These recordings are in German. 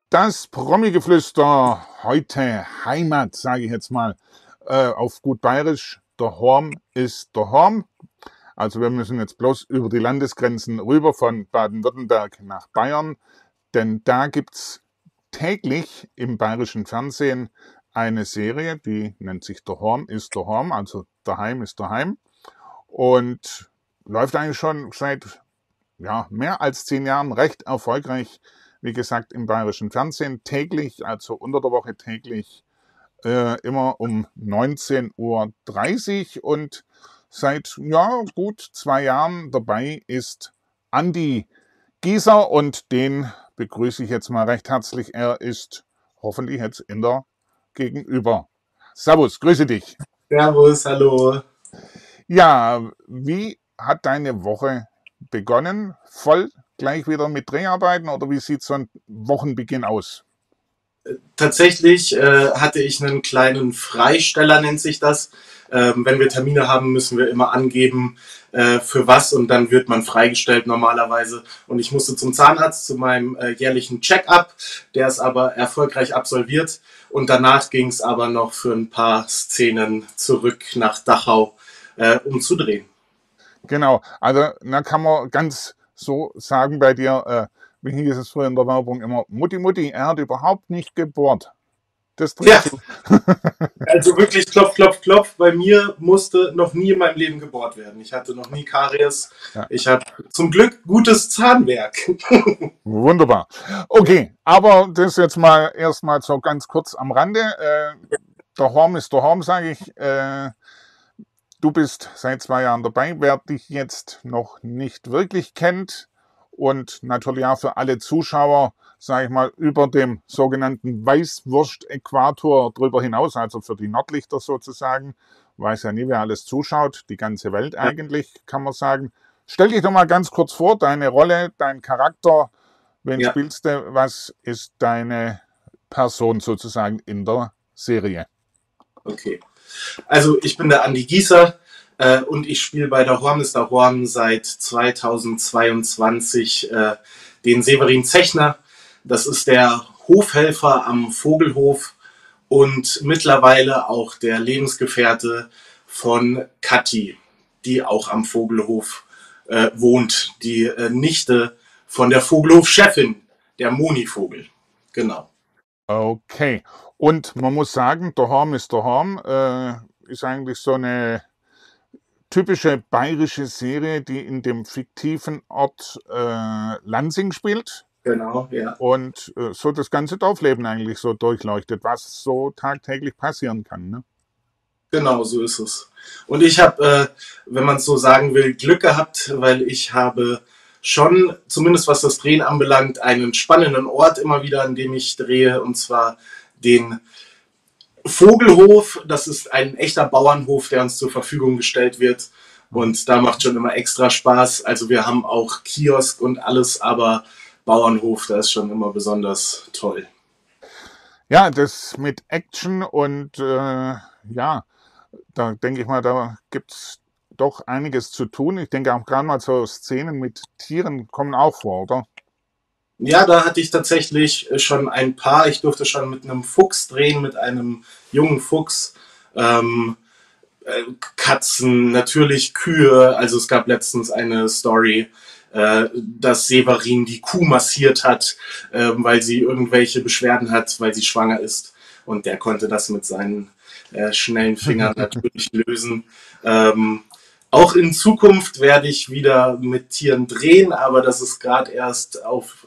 Das Promi-Geflüster, heute Heimat, sage ich jetzt mal, auf gut Bayerisch, der Horm ist der Horm. Also wir müssen jetzt bloß über die Landesgrenzen rüber von Baden-Württemberg nach Bayern, denn da gibt's täglich im bayerischen Fernsehen eine Serie, die nennt sich Der Horm ist der Horm, also daheim ist daheim und läuft eigentlich schon seit mehr als 10 Jahren recht erfolgreich, wie gesagt, im bayerischen Fernsehen täglich, also unter der Woche täglich, immer um 19:30 Uhr und seit gut 2 Jahren dabei ist Andi Gieser und den begrüße ich jetzt mal recht herzlich. Er ist hoffentlich jetzt in der Gegenüber. Servus, grüße dich. Servus, hallo. Ja, wie hat deine Woche begonnen? Voll gleich wieder mit Dreharbeiten oder wie sieht so ein Wochenbeginn aus? Tatsächlich hatte ich einen kleinen Freisteller, nennt sich das. Wenn wir Termine haben, müssen wir immer angeben, für was, und dann wird man freigestellt normalerweise. Und ich musste zum Zahnarzt zu meinem jährlichen Check-up, der ist aber erfolgreich absolviert. Und danach ging es aber noch für ein paar Szenen zurück nach Dachau, um zu drehen. Genau, also da kann man ganz so sagen bei dir, wie hieß es früher in der Werbung immer, Mutti, Mutti, er hat überhaupt nicht gebohrt. Das Ja, trifft zu. also wirklich Klopf, Klopf, Klopf. Bei mir musste noch nie in meinem Leben gebohrt werden. Ich hatte noch nie Karies. Ja, Ich habe zum Glück gutes Zahnwerk. wunderbar. Okay, aber das jetzt mal erstmal so ganz kurz am Rande. Der Horm ist der Horm, sage ich. Du bist seit 2 Jahren dabei. Wer dich jetzt noch nicht wirklich kennt und natürlich auch für alle Zuschauer, sage ich mal, über dem sogenannten Weißwurst-Äquator drüber hinaus, also für die Nordlichter sozusagen, weiß ja nie, wer alles zuschaut, die ganze Welt eigentlich, kann man sagen. Stell dich doch mal ganz kurz vor, deine Rolle, dein Charakter, wen Ja, spielst du, was ist deine Person sozusagen in der Serie? okay. Also ich bin der Andi Gieser und ich spiele bei der Horm ist der Horm seit 2022 den Severin Zechner. Das ist der Hofhelfer am Vogelhof und mittlerweile auch der Lebensgefährte von Kathi, die auch am Vogelhof wohnt. Die Nichte von der Vogelhofchefin, der Moni-Vogel. Genau. Okay. Und man muss sagen, der Horm ist der Horm, ist eigentlich so eine typische bayerische Serie, die in dem fiktiven Ort Lansing spielt Genau, ja. und so das ganze Dorfleben eigentlich so durchleuchtet, was so tagtäglich passieren kann. Ne? Genau, so ist es. Und ich habe, wenn man es so sagen will, Glück gehabt, weil ich habe schon, zumindest was das Drehen anbelangt, einen spannenden Ort immer wieder, an dem ich drehe, und zwar den Vogelhof. Das ist ein echter Bauernhof, der uns zur Verfügung gestellt wird. Und da macht schon immer extra Spaß. Also wir haben auch Kiosk und alles, aber Bauernhof, da ist schon immer besonders toll. Ja, das mit Action und ja, da denke ich mal, da gibt es doch einiges zu tun. Ich denke auch gerade mal so Szenen mit Tieren kommen auch vor, oder? Ja, da hatte ich tatsächlich schon ein paar. Ich durfte schon mit einem Fuchs drehen, mit einem jungen Fuchs. Ähm, Katzen, natürlich Kühe. Also es gab letztens eine Story, dass Severin die Kuh massiert hat, weil sie irgendwelche Beschwerden hat, weil sie schwanger ist. Und der konnte das mit seinen schnellen Fingern natürlich lösen. Auch in Zukunft werde ich wieder mit Tieren drehen, aber das ist gerade erst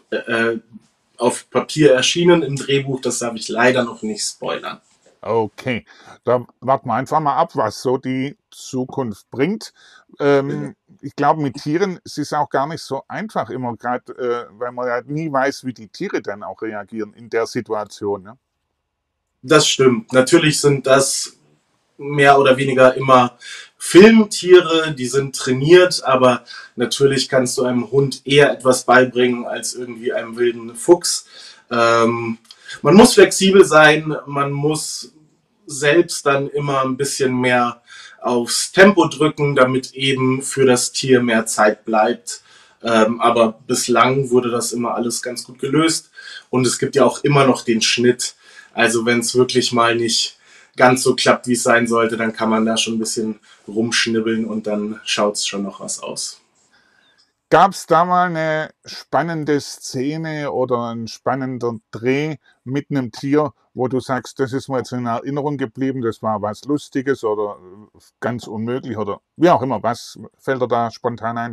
auf Papier erschienen im Drehbuch. Das darf ich leider noch nicht spoilern. Okay, da warten wir einfach mal ab, was so die Zukunft bringt. Ich glaube, mit Tieren es ist auch gar nicht so einfach immer, gerade weil man ja nie weiß, wie die Tiere dann auch reagieren in der Situation. Ne? Das stimmt. Natürlich sind das mehr oder weniger immer Filmtiere, die sind trainiert, aber natürlich kannst du einem Hund eher etwas beibringen als irgendwie einem wilden Fuchs. Ähm, Man muss flexibel sein, man muss selbst dann immer ein bisschen mehr aufs Tempo drücken, damit eben für das Tier mehr Zeit bleibt. Aber bislang wurde das immer alles ganz gut gelöst. Und es gibt ja auch immer noch den Schnitt. Also wenn es wirklich mal nicht ganz so klappt, wie es sein sollte, dann kann man da schon ein bisschen rumschnibbeln und dann schaut es schon noch was aus. Gab es da mal eine spannende Szene oder ein spannender Dreh mit einem Tier, wo du sagst, das ist mir jetzt in Erinnerung geblieben, das war was Lustiges oder ganz unmöglich oder wie auch immer, was fällt dir da spontan ein?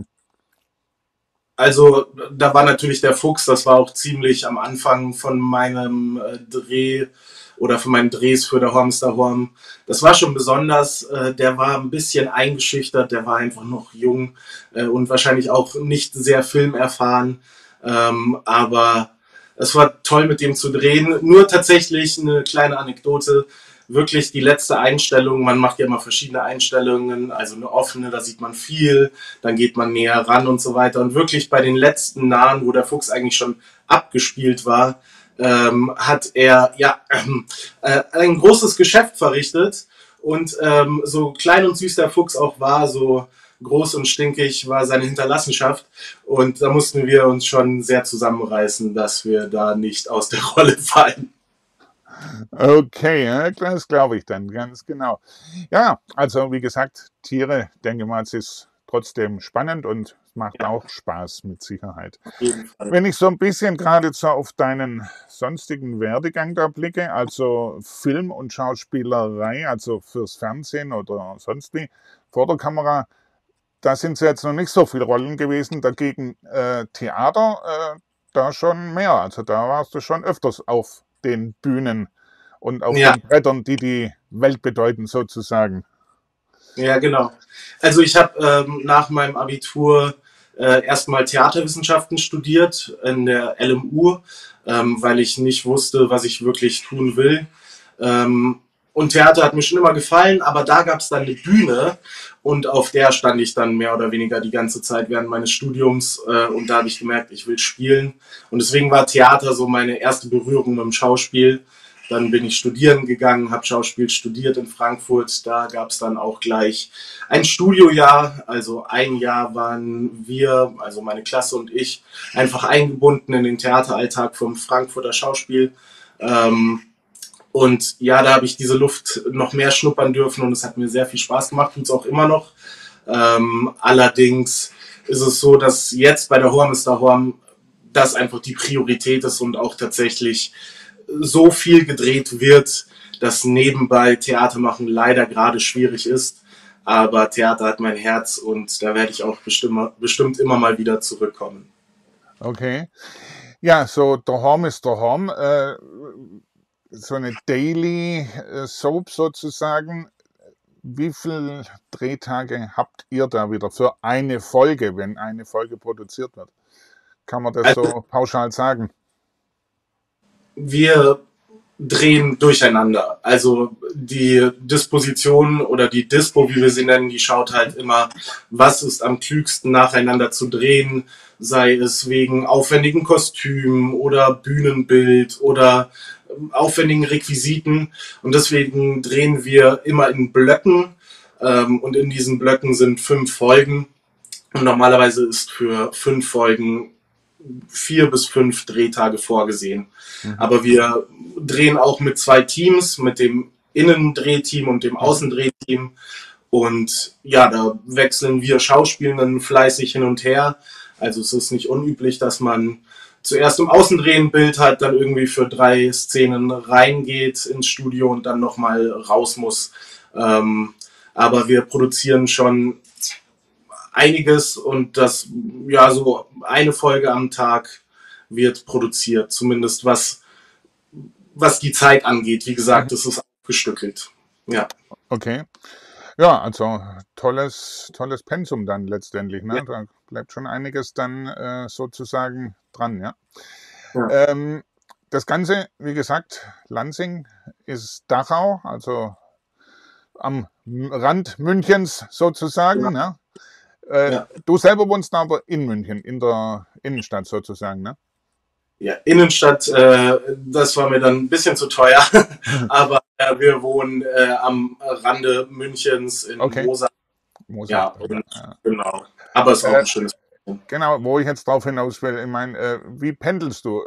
Also da war natürlich der Fuchs, das war auch ziemlich am Anfang von meinem Dreh oder von meinen Drehs für der Hormster. Das war schon besonders, der war ein bisschen eingeschüchtert, der war einfach noch jung und wahrscheinlich auch nicht sehr filmerfahren, aber es war toll mit dem zu drehen. Nur tatsächlich eine kleine Anekdote, wirklich die letzte Einstellung, man macht ja immer verschiedene Einstellungen, also eine offene, da sieht man viel, dann geht man näher ran und so weiter. Und wirklich bei den letzten Nahen, wo der Fuchs eigentlich schon abgespielt war, hat er ja ein großes Geschäft verrichtet. Und so klein und süß der Fuchs auch war, so groß und stinkig war seine Hinterlassenschaft. Und da mussten wir uns schon sehr zusammenreißen, dass wir da nicht aus der Rolle fallen. Okay, ja, das glaube ich dann, ganz genau. Ja, also wie gesagt, Tiere, denke mal, es ist trotzdem spannend und es macht Ja, auch Spaß mit Sicherheit. auf jeden Fall. Wenn ich so ein bisschen gerade so auf deinen sonstigen Werdegang da blicke, also Film und Schauspielerei, also fürs Fernsehen oder sonst wie, vor der Kamera, da sind es jetzt noch nicht so viele Rollen gewesen. Dagegen Theater, da schon mehr. Also da warst du schon öfters auf den Bühnen und auf Ja, den Brettern, die die Welt bedeuten, sozusagen. ja, genau. Also ich habe nach meinem Abitur erstmal Theaterwissenschaften studiert in der LMU, weil ich nicht wusste, was ich wirklich tun will. Und Theater hat mir schon immer gefallen, aber da gab es dann eine Bühne und auf der stand ich dann mehr oder weniger die ganze Zeit während meines Studiums und da habe ich gemerkt, ich will spielen. Und deswegen war Theater so meine erste Berührung mit dem Schauspiel. Dann bin ich studieren gegangen, habe Schauspiel studiert in Frankfurt. Da gab es dann auch gleich ein Studiojahr. Also ein Jahr waren wir, also meine Klasse und ich, einfach eingebunden in den Theateralltag vom Frankfurter Schauspiel. Und ja, da habe ich diese Luft noch mehr schnuppern dürfen und es hat mir sehr viel Spaß gemacht, tut es auch immer noch. Allerdings ist es so, dass jetzt bei der Horm das einfach die Priorität ist und auch tatsächlich so viel gedreht wird, dass nebenbei Theater machen leider gerade schwierig ist. Aber Theater hat mein Herz und da werde ich auch bestimmt immer mal wieder zurückkommen. Okay. Ja, so der Horm ist der Horm. So eine Daily Soap sozusagen. Wie viele Drehtage habt ihr da wieder für eine Folge, wenn eine Folge produziert wird? Kann man das Also so pauschal sagen? wir drehen durcheinander. Also die Disposition oder die Dispo, wie wir sie nennen, die schaut halt immer, was ist am klügsten nacheinander zu drehen, sei es wegen aufwendigen Kostümen oder Bühnenbild oder aufwendigen Requisiten. Und deswegen drehen wir immer in Blöcken. Und in diesen Blöcken sind 5 Folgen. Und normalerweise ist für 5 Folgen 4 bis 5 Drehtage vorgesehen. Mhm. Aber wir drehen auch mit 2 Teams, mit dem Innendrehteam und dem Außendrehteam. Und ja, da wechseln wir Schauspielenden fleißig hin und her. Also es ist nicht unüblich, dass man zuerst im Außendrehen ein Bild hat, dann irgendwie für 3 Szenen reingeht ins Studio und dann nochmal raus muss. Aber wir produzieren schon einiges und das, ja, so eine Folge am Tag wird produziert, zumindest was die Zeit angeht. Wie gesagt, es ist aufgestückelt. Ja. Okay. Ja, also tolles Pensum dann letztendlich. Ja, Ne? Da bleibt schon einiges dann sozusagen dran, ja. ja, Ähm, das Ganze, wie gesagt, Lansing ist Dachau, also am Rand Münchens sozusagen. ja, Ne? ja. Du selber wohnst aber in München, in der Innenstadt sozusagen, ne? Ja, Innenstadt, das war mir dann ein bisschen zu teuer, aber wir wohnen am Rande Münchens in Okay, Mosa. Ja, Mosel. und Ja. genau. Aber es ist auch Äh, ein schönes. genau, wo ich jetzt drauf hinaus will, ich meine, wie pendelst du?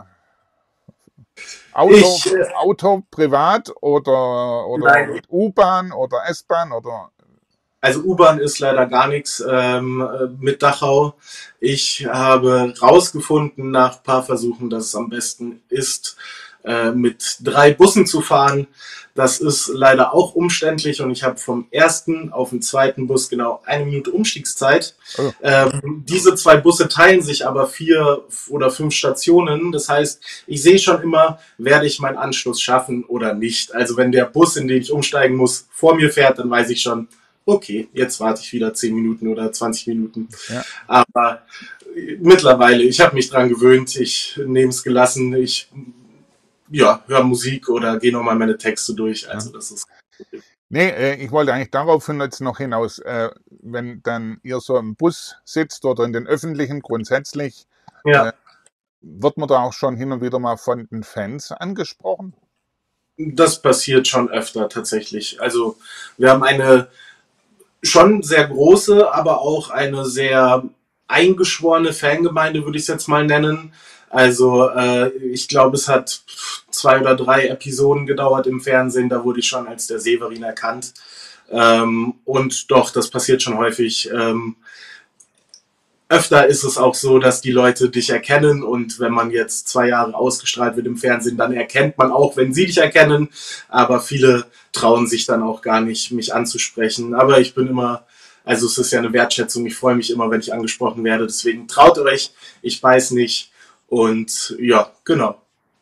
Auto, Ich, Auto privat oder nein, mit U-Bahn oder S-Bahn oder also U-Bahn ist leider gar nichts mit Dachau. Ich habe rausgefunden nach ein paar Versuchen, dass es am besten ist, mit 3 Bussen zu fahren. Das ist leider auch umständlich und ich habe vom ersten auf den zweiten Bus genau 1 Minute Umstiegszeit. oh, Diese 2 Busse teilen sich aber 4 oder 5 Stationen. Das heißt, ich sehe schon immer, werde ich meinen Anschluss schaffen oder nicht. Also wenn der Bus, in den ich umsteigen muss, vor mir fährt, dann weiß ich schon, okay, jetzt warte ich wieder 10 Minuten oder 20 Minuten. ja. Aber mittlerweile, ich habe mich dran gewöhnt, ich nehme es gelassen, ich ja, höre Musik oder gehe nochmal meine Texte durch. Ja. Also das ist. Nee, ich wollte eigentlich darauf jetzt noch hinaus, wenn dann ihr so im Bus sitzt oder in den öffentlichen grundsätzlich, Ja, wird man da auch schon hin und wieder mal von den Fans angesprochen? das passiert schon öfter tatsächlich. Also wir haben eine schon sehr große, aber auch eine sehr eingeschworene Fangemeinde, würde ich es jetzt mal nennen. Also ich glaube, es hat 2 oder 3 Episoden gedauert im Fernsehen, da wurde ich schon als der Severin erkannt. Und doch, das passiert schon häufig. Öfter ist es auch so, dass die Leute dich erkennen und wenn man jetzt 2 Jahre ausgestrahlt wird im Fernsehen, dann erkennt man auch, wenn sie dich erkennen. Aber viele trauen sich dann auch gar nicht, mich anzusprechen. Aber ich bin immer, also es ist ja eine Wertschätzung. Ich freue mich immer, wenn ich angesprochen werde. Deswegen traut euch, ich weiß nicht. Und ja, genau.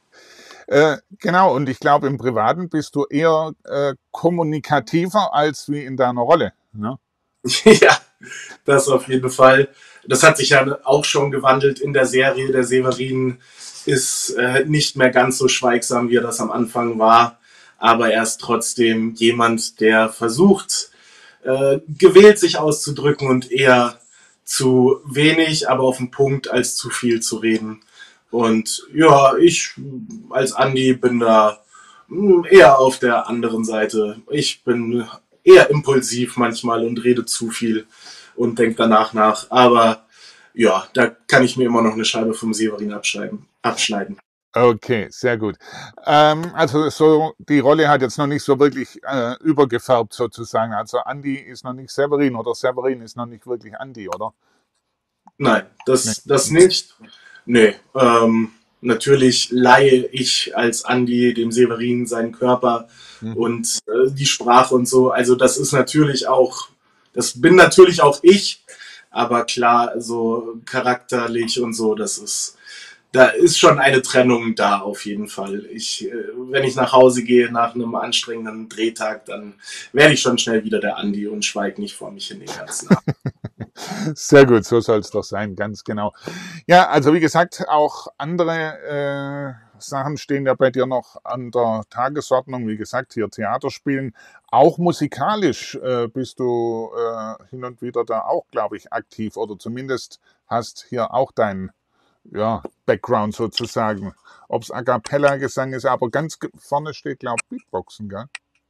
Genau, und ich glaube, im Privaten bist du eher kommunikativer als wie in deiner Rolle. Ne? Ja, das auf jeden Fall. Das hat sich ja auch schon gewandelt in der Serie. Der Severin ist nicht mehr ganz so schweigsam, wie er das am Anfang war. Aber er ist trotzdem jemand, der versucht, gewählt sich auszudrücken und eher zu wenig, aber auf den Punkt, als zu viel zu reden. Und ja, ich als Andi bin da eher auf der anderen Seite. Ich bin eher impulsiv manchmal und rede zu viel und denke danach nach. Aber ja, da kann ich mir immer noch eine Scheibe vom Severin abschneiden. Okay, sehr gut. Also so die Rolle hat jetzt noch nicht so wirklich übergefärbt sozusagen. Also Andy ist noch nicht Severin oder Severin ist noch nicht wirklich Andy, oder? Nein, Nee. das nicht. Nee, natürlich leihe ich als Andi dem Severin seinen Körper Mhm. und die Sprache und so. Also das ist natürlich auch, das bin natürlich auch ich, aber klar, so charakterlich und so, da ist schon eine Trennung da auf jeden Fall. Wenn ich nach Hause gehe nach einem anstrengenden Drehtag, dann werde ich schon schnell wieder der Andi und schweige nicht vor mich hin den ganzen Abend. Sehr gut, so soll es doch sein, ganz genau. Ja, also wie gesagt, auch andere Sachen stehen ja bei dir noch an der Tagesordnung. Wie gesagt, hier Theaterspielen. Auch musikalisch bist du hin und wieder da auch, glaube ich, aktiv oder zumindest hast hier auch deinen ja, Background sozusagen. Ob es A Cappella-Gesang ist, aber ganz vorne steht, glaube ich, Beatboxen, gell?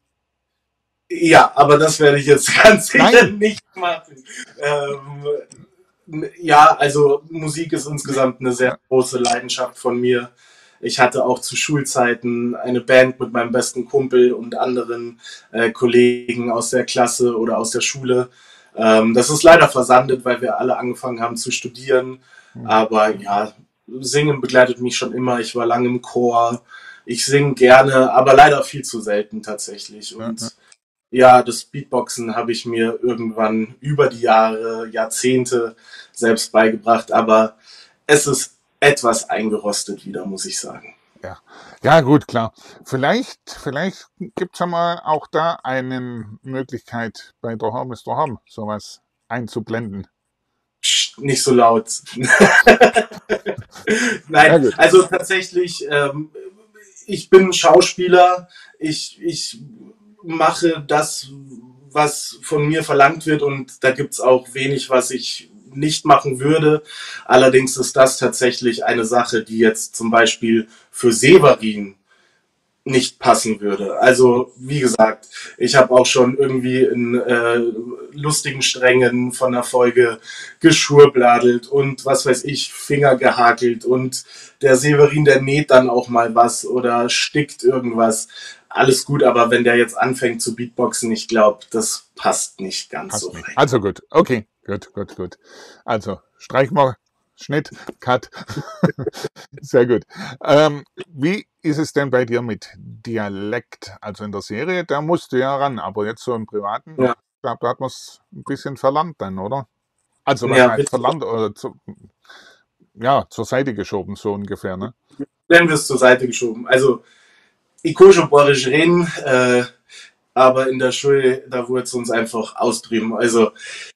Ja, aber das werde ich jetzt ganz sicher Nein! nicht machen. Ja, also Musik ist insgesamt eine sehr Ja, große Leidenschaft von mir. Ich hatte auch zu Schulzeiten eine Band mit meinem besten Kumpel und anderen Kollegen aus der Klasse oder aus der Schule. Das ist leider versandet, weil wir alle angefangen haben zu studieren. hm, Aber ja, Singen begleitet mich schon immer. Ich war lange im Chor. Ich singe gerne, aber leider viel zu selten tatsächlich. ja, ja. Und ja, das Beatboxen habe ich mir irgendwann über die Jahre, Jahrzehnte selbst beigebracht, aber es ist etwas eingerostet wieder, muss ich sagen. Ja, ja gut, klar. Vielleicht gibt es ja mal auch da eine Möglichkeit bei der Home is the Home sowas einzublenden. Psst, nicht so laut. Ja Nein, gut. also tatsächlich, ich bin Schauspieler, ich mache das, was von mir verlangt wird und da gibt es auch wenig, was ich nicht machen würde. Allerdings ist das tatsächlich eine Sache, die jetzt zum Beispiel für Severin nicht passen würde. Also wie gesagt, ich habe auch schon irgendwie in lustigen Strängen von der Folge geschurbladelt und was weiß ich, Finger gehakelt und der Severin, der näht dann auch mal was oder stickt irgendwas. Alles gut, aber wenn der jetzt anfängt zu Beatboxen, ich glaube, das passt nicht ganz so Passt nicht. rein. Also gut, okay, gut. Also streich mal, Schnitt, Cut. Sehr gut. Wie ist es denn bei dir mit Dialekt? Also in der Serie, da musst du ja ran, aber jetzt so im Privaten, Ja, ich glaube, da hat man es ein bisschen verlernt dann, oder? Also was ja, heißt bitte. verlernt? Oder ja, zur Seite geschoben, so ungefähr, ne? Werden wir es zur Seite geschoben. Also, ich kann schon Borisch reden, aber in der Schule, da wurde es uns einfach austrieben. Also,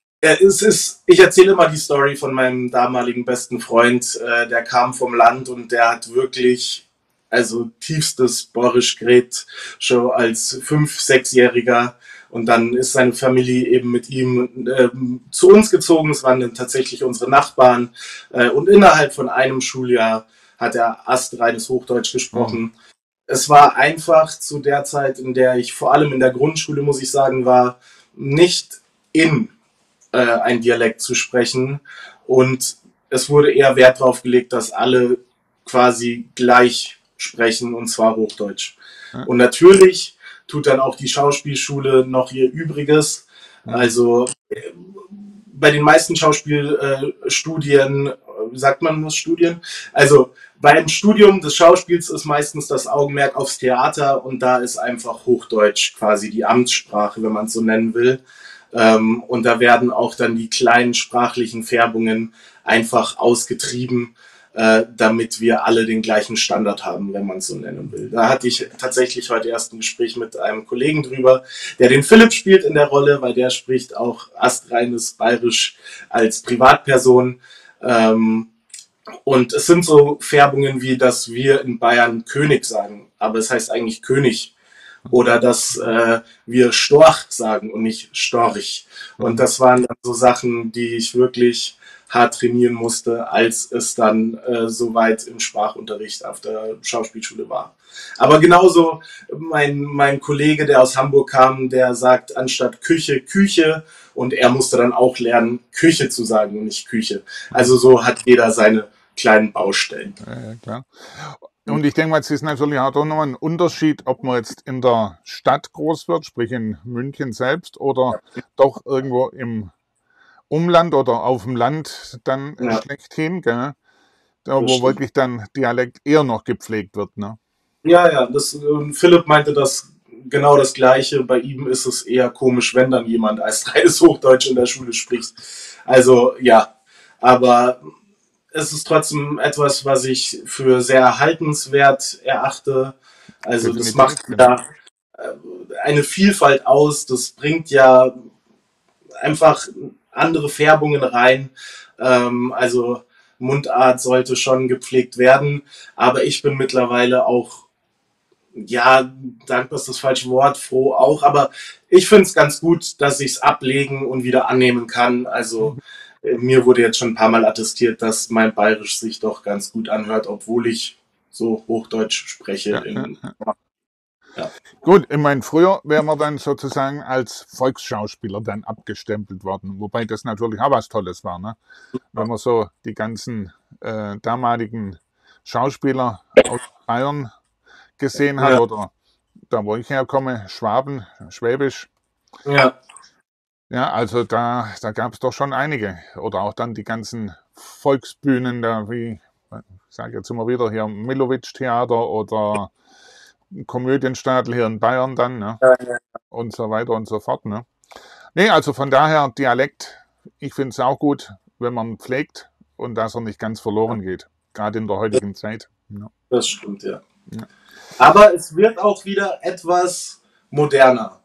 ich erzähle immer die Story von meinem damaligen besten Freund, der kam vom Land und der hat wirklich, also tiefstes Borisch geredet, schon als 5-6-Jähriger. Und dann ist seine Familie eben mit ihm zu uns gezogen. Es waren dann tatsächlich unsere Nachbarn. Und innerhalb von einem Schuljahr hat er astreines Hochdeutsch Mhm. gesprochen. Es war einfach zu der Zeit, in der ich vor allem in der Grundschule, muss ich sagen, war, nicht in ein Dialekt zu sprechen. Und es wurde eher Wert darauf gelegt, dass alle quasi gleich sprechen, und zwar Hochdeutsch. Ja, Und natürlich tut dann auch die Schauspielschule noch ihr Übriges. mhm. Also bei den meisten Schauspielstudien, sagt man das Studien? Also beim Studium des Schauspiels ist meistens das Augenmerk aufs Theater und da ist einfach Hochdeutsch quasi die Amtssprache, wenn man es so nennen will. Und da werden auch dann die kleinen sprachlichen Färbungen einfach ausgetrieben, damit wir alle den gleichen Standard haben, wenn man es so nennen will. Da hatte ich tatsächlich heute erst ein Gespräch mit einem Kollegen drüber, der den Philipp spielt in der Rolle, weil der spricht auch astreines Bayerisch als Privatperson. Und es sind so Färbungen wie, dass wir in Bayern König sagen, aber es heißt eigentlich König. Oder dass wir Storch sagen und nicht Storch. Und Mhm. das waren dann so Sachen, die ich wirklich hart trainieren musste, als es dann soweit im Sprachunterricht auf der Schauspielschule war. Aber genauso mein Kollege, der aus Hamburg kam, der sagt anstatt Küche, Küche. Und er musste dann auch lernen, Küche zu sagen und nicht Küche. Also so hat jeder seine kleinen Baustellen. Ja, klar. Und ich denke mal, es ist natürlich auch noch ein Unterschied, ob man jetzt in der Stadt groß wird, sprich in München selbst, oder doch irgendwo im Umland oder auf dem Land dann Ja, schlechthin, gell? Da das wo stimmt. wirklich dann Dialekt eher noch gepflegt wird, ne? Ja, Philipp meinte das genau das Gleiche. Bei ihm ist es eher komisch, wenn dann jemand als reines Hochdeutsch in der Schule spricht. Also ja, aber es ist trotzdem etwas, was ich für sehr erhaltenswert erachte. Also das Definitiv, macht genau. ja eine Vielfalt aus. Das bringt ja einfach andere Färbungen rein. Also Mundart sollte schon gepflegt werden. Aber ich bin mittlerweile auch, ja, dankbar ist das falsche Wort, froh auch, aber ich finde es ganz gut, dass ich es ablegen und wieder annehmen kann. Also Mhm. mir wurde jetzt schon ein paar Mal attestiert, dass mein Bayerisch sich doch ganz gut anhört, obwohl ich so Hochdeutsch spreche. Ja, ja. Ja, Gut, ich meine, früher wäre man dann sozusagen als Volksschauspieler dann abgestempelt worden, wobei das natürlich auch was Tolles war, ne? Wenn man so die ganzen damaligen Schauspieler aus Bayern gesehen hat ja, oder da, wo ich herkomme, Schwaben, Schwäbisch. ja, Ja, also da gab es doch schon einige. Oder auch dann die ganzen Volksbühnen, da wie, ich sage jetzt immer wieder hier, Millowitsch-Theater oder Komödienstadel hier in Bayern dann, ne? ja, Und so weiter und so fort. Ne? Nee, also von daher Dialekt, ich finde es auch gut, wenn man pflegt und dass er nicht ganz verloren geht. Gerade in der heutigen Zeit. Ja, das stimmt, ja. ja. Aber es wird auch wieder etwas moderner.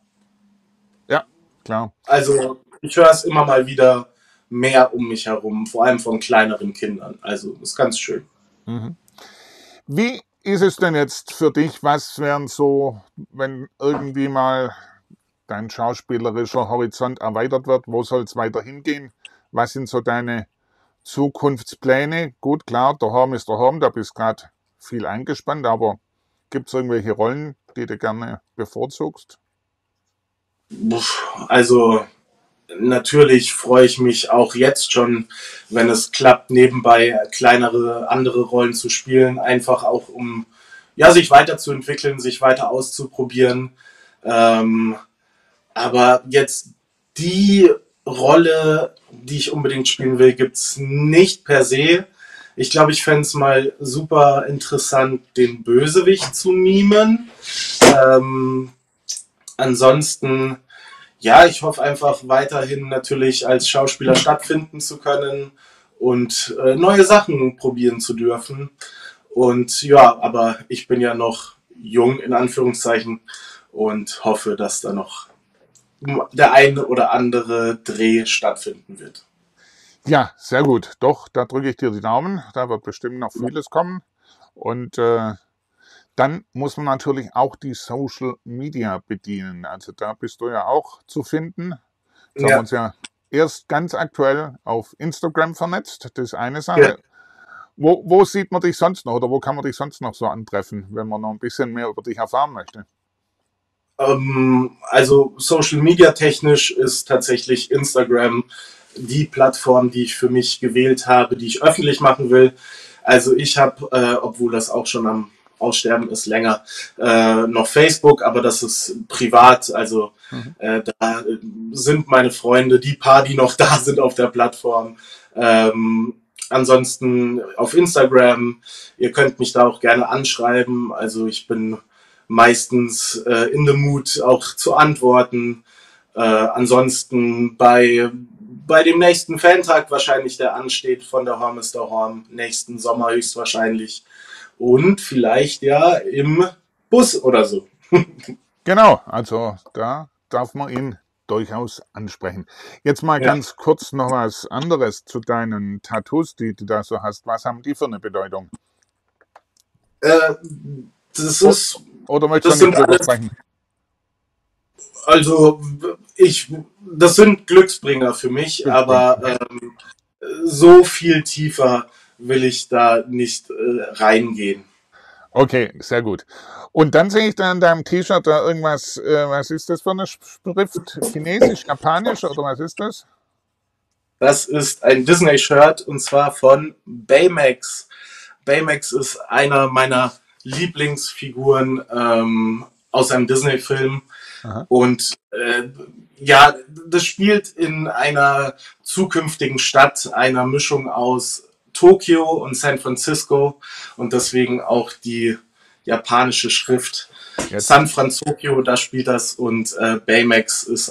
Ja, klar. Also ich höre es immer mal wieder mehr um mich herum, vor allem von kleineren Kindern. Also ist ganz schön. Mhm. Wie ist es denn jetzt für dich? Was wären so, wenn irgendwie mal dein schauspielerischer Horizont erweitert wird? Wo soll es weiter hingehen? Was sind so deine Zukunftspläne? Gut, klar, der Horm ist der Horm, da bist gerade viel eingespannt, aber gibt es irgendwelche Rollen, die du gerne bevorzugst? Also natürlich freue ich mich auch jetzt schon, wenn es klappt, nebenbei kleinere andere Rollen zu spielen, einfach auch um ja, sich weiterzuentwickeln, sich weiter auszuprobieren. Ähm, aber jetzt die Rolle, die ich unbedingt spielen will, gibt es nicht per se. Ich glaube, ich fände es mal super interessant, den Bösewicht zu mimen. Ähm, ansonsten ja, ich hoffe einfach weiterhin natürlich als Schauspieler stattfinden zu können und neue Sachen probieren zu dürfen. Und ja, aber ich bin ja noch jung in Anführungszeichen und hoffe, dass da noch der eine oder andere Dreh stattfinden wird. Ja, sehr gut. Doch, da drücke ich dir die Daumen. Da wird bestimmt noch vieles kommen. Und dann muss man natürlich auch die Social Media bedienen. Also da bist du ja auch zu finden. Jetzt haben wir Ja, uns ja erst ganz aktuell auf Instagram vernetzt. Das ist eine ja. Sache. Wo sieht man dich sonst noch oder wo kann man dich sonst noch so antreffen, wenn man noch ein bisschen mehr über dich erfahren möchte? Also Social Media technisch ist tatsächlich Instagram die Plattform, die ich für mich gewählt habe, die ich öffentlich machen will. Also ich habe, obwohl das auch schon am Aussterben ist, länger, noch Facebook, aber das ist privat. Also Mhm. da sind meine Freunde, die paar, die noch da sind auf der Plattform. Ansonsten auf Instagram, ihr könnt mich da auch gerne anschreiben. Also ich bin meistens in the mood auch zu antworten. Ansonsten bei dem nächsten Fantag wahrscheinlich, der ansteht von der Horm ist der Horm, nächsten Sommer höchstwahrscheinlich. Und vielleicht ja im Bus oder so. Genau, also da darf man ihn durchaus ansprechen. Jetzt mal Ja. ganz kurz noch was anderes zu deinen Tattoos, die du da so hast. Was haben die für eine Bedeutung? Äh, das O- ist, Oder möchtest das du nicht sind drüber alles, sprechen? also das sind Glücksbringer für mich, Glücksbring. aber so viel tiefer will ich da nicht reingehen. Okay, sehr gut. Und dann sehe ich da an deinem T-Shirt da irgendwas, was ist das für eine Schrift? Chinesisch, Japanisch oder was ist das? Das ist ein Disney-Shirt und zwar von Baymax. Baymax ist einer meiner Lieblingsfiguren aus einem Disney-Film. Aha. Und ja, das spielt in einer zukünftigen Stadt, einer Mischung aus Tokio und San Francisco und deswegen auch die japanische Schrift. Jetzt. San Francisco, da spielt das und Baymax ist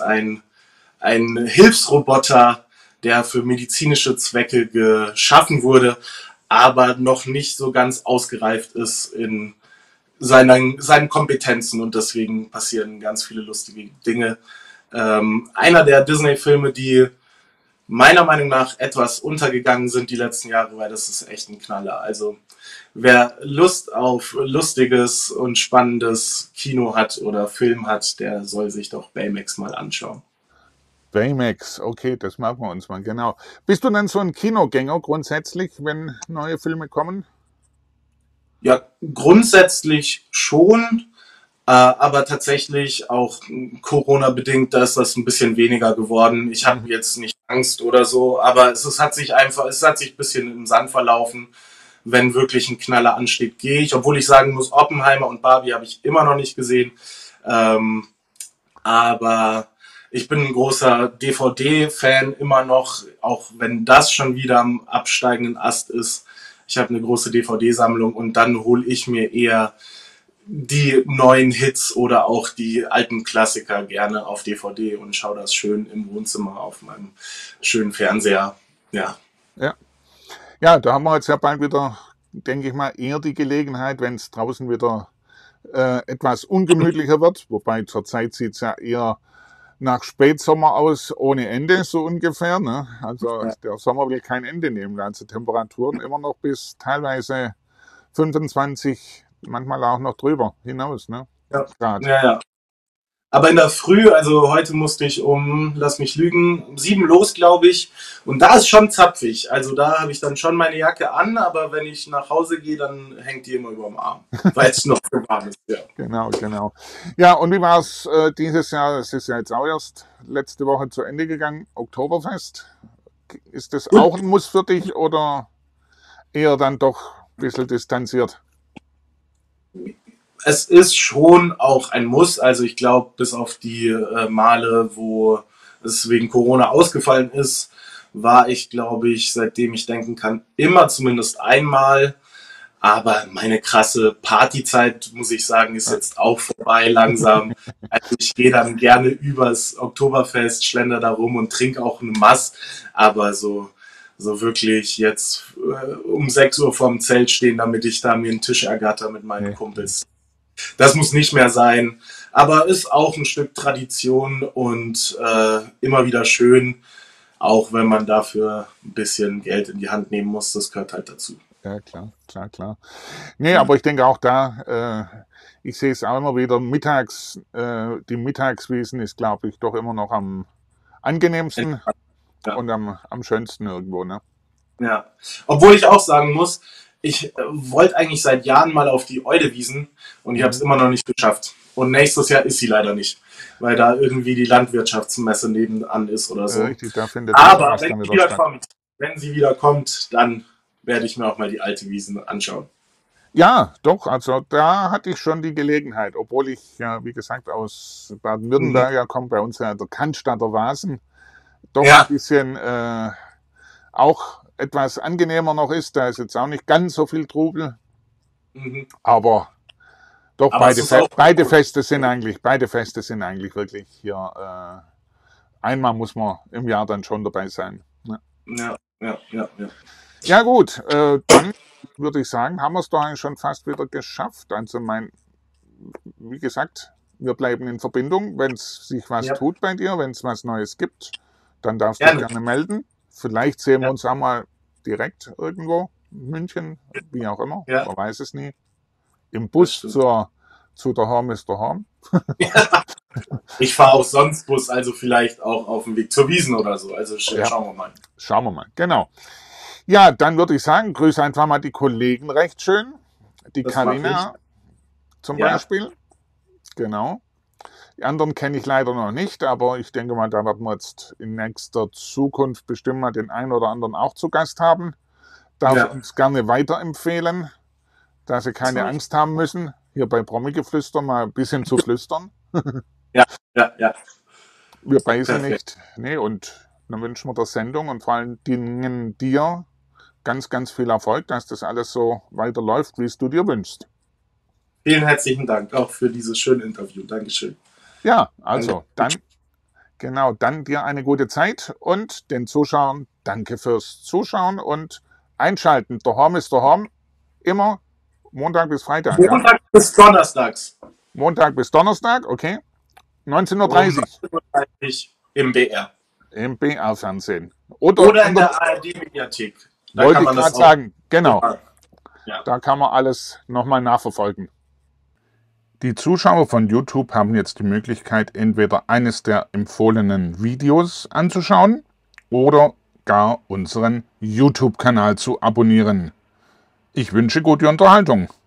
ein Hilfsroboter, der für medizinische Zwecke geschaffen wurde, aber noch nicht so ganz ausgereift ist in seinen Kompetenzen und deswegen passieren ganz viele lustige Dinge. Einer der Disney-Filme, die meiner Meinung nach etwas untergegangen sind die letzten Jahre, weil das ist echt ein Knaller. Also wer Lust auf lustiges und spannendes Kino hat oder Film hat, der soll sich doch Baymax mal anschauen. Baymax, okay, das merken wir uns mal, genau. Bist du denn so ein Kinogänger grundsätzlich, wenn neue Filme kommen? Ja, grundsätzlich schon, aber tatsächlich auch Corona-bedingt, da ist das ein bisschen weniger geworden. Ich habe Mhm. jetzt nicht Angst oder so, aber es hat sich ein bisschen im Sand verlaufen. Wenn wirklich ein Knaller ansteht, gehe ich. Obwohl ich sagen muss, Oppenheimer und Barbie habe ich immer noch nicht gesehen. Ähm, aber ich bin ein großer DVD-Fan immer noch, auch wenn das schon wieder am absteigenden Ast ist. Ich habe eine große DVD-Sammlung und dann hole ich mir eher die neuen Hits oder auch die alten Klassiker gerne auf DVD und schaue das schön im Wohnzimmer auf meinem schönen Fernseher. Ja, Ja. Ja, da haben wir jetzt ja bald wieder, denke ich mal, eher die Gelegenheit, wenn es draußen wieder etwas ungemütlicher wird. Wobei zurzeit sieht es ja eher nach Spätsommer aus ohne Ende, so ungefähr. Ne? Also der Sommer will kein Ende nehmen. Also Temperaturen immer noch bis teilweise 25, manchmal auch noch drüber hinaus. Ne? ja, Grad. ja, ja. Aber in der Früh, also heute musste ich lass mich lügen, um 7 los, glaube ich. Und da ist schon zapfig. Also da habe ich dann schon meine Jacke an, aber wenn ich nach Hause gehe, dann hängt die immer über dem Arm, weil es noch so warm ist. Ja. Genau, genau. Ja, und wie war es dieses Jahr? Es ist ja jetzt auch erst letzte Woche zu Ende gegangen. Oktoberfest. Ist das Gut. auch ein Muss für dich oder eher dann doch ein bisschen distanziert? Es ist schon auch ein Muss. Also ich glaube, bis auf die Male, wo es wegen Corona ausgefallen ist, war ich, glaube ich, seitdem ich denken kann, immer zumindest einmal. Aber meine krasse Partyzeit, muss ich sagen, ist Ja. jetzt auch vorbei langsam. Also ich gehe dann gerne übers Oktoberfest, schlender da rum und trinke auch eine Maß. Aber so wirklich jetzt um 6 Uhr vorm Zelt stehen, damit ich da mir einen Tisch ergatter mit meinen Nee. Kumpels. Das muss nicht mehr sein. Aber ist auch ein Stück Tradition und immer wieder schön, auch wenn man dafür ein bisschen Geld in die Hand nehmen muss. Das gehört halt dazu. Ja, klar, klar, klar. Nee, aber ich denke auch da, ich sehe es auch immer wieder, die Mittagswiesen ist, glaube ich, doch immer noch am angenehmsten Ja. und am schönsten irgendwo, ne? Ja. Obwohl ich auch sagen muss, ich wollte eigentlich seit Jahren mal auf die Eudewiesen und ich habe es immer noch nicht geschafft. Und nächstes Jahr ist sie leider nicht, weil da irgendwie die Landwirtschaftsmesse nebenan ist oder so. Richtig, da findet Aber was wenn dann sie wieder wieder statt. kommt, wenn sie wieder kommt, dann werde ich mir auch mal die alte Wiesen anschauen. Ja, doch, also da hatte ich schon die Gelegenheit, obwohl ich ja, wie gesagt, aus Mhm. Baden-Württemberg komme, bei uns ja der Cannstatter Vasen, doch ein Ja. bisschen auch etwas angenehmer noch ist. Da ist jetzt auch nicht ganz so viel Trubel, Mhm. aber doch Aber es ist auch beide cool. Feste sind eigentlich wirklich hier. Einmal muss man im Jahr dann schon dabei sein. Ja, Ja, ja, ja, ja. ja gut, dann würde ich sagen, haben wir es doch eigentlich schon fast wieder geschafft. Also wie gesagt, wir bleiben in Verbindung. Wenn es sich was Ja, tut bei dir, wenn es was Neues gibt, dann darfst du dich gerne. gerne melden. Vielleicht sehen wir Ja, uns auch mal direkt irgendwo, in München, wie auch immer, ja, man weiß es nie. Im das Bus stimmt. zu der Horm ist der Horm. Ich fahre auch sonst Bus, also vielleicht auch auf dem Weg zur Wiesen oder so. Also Ja, schauen wir mal. schauen wir mal. Genau. Ja, dann würde ich sagen, grüße einfach mal die Kollegen recht schön. Die Das mache ich. Karina zum Ja, Beispiel. Genau. Die anderen kenne ich leider noch nicht, aber ich denke mal, da werden wir jetzt in nächster Zukunft bestimmt mal den einen oder anderen auch zu Gast haben. Darf ja, uns gerne weiterempfehlen, dass sie das keine mache ich. Angst haben müssen, hier bei Promi-Geflüster mal ein bisschen zu flüstern. Ja, ja, ja. Wir beißen Perfekt. nicht. Nee, und dann wünschen wir der Sendung und vor allen Dingen dir ganz, ganz viel Erfolg, dass das alles so weiterläuft, wie es du dir wünschst. Vielen herzlichen Dank auch für dieses schöne Interview. Dankeschön. Ja, Danke. also dann, genau, dann dir eine gute Zeit und den Zuschauern danke fürs Zuschauen und einschalten. Der Horm ist der Horm. Immer Montag bis Freitag, ja? Montag bis Donnerstags Montag bis Donnerstag, okay? 19:30 Uhr um dreißig 19:30 Uhr im BR. im BR-Fernsehen. Oder Oder in in der, der ARD-Mediathek. Da wollte kann ich man das gerade auch. sagen, genau, Ja. da kann man alles nochmal nachverfolgen. Die Zuschauer von YouTube haben jetzt die Möglichkeit, entweder eines der empfohlenen Videos anzuschauen oder gar unseren YouTube-Kanal zu abonnieren. Ich wünsche gute Unterhaltung.